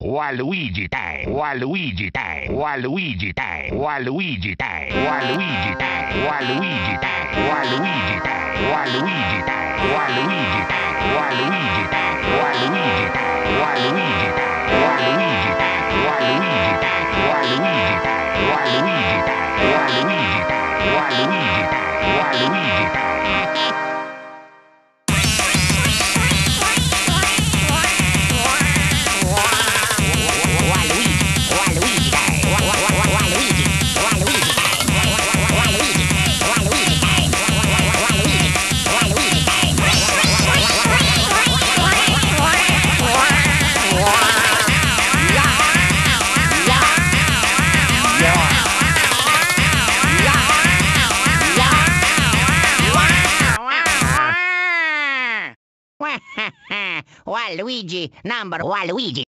Waluigi time, Waluigi time, Waluigi time, Waluigi time, Waluigi time, Waluigi time, Waluigi time, Waluigi time, Waluigi time, Waluigi time, Waluigi time, Waluigi time, Waluigi time, Waluigi time, Waluigi time, Waluigi time, Waluigi time, Waluigi time, Waluigi time. Waluigi, number Waluigi.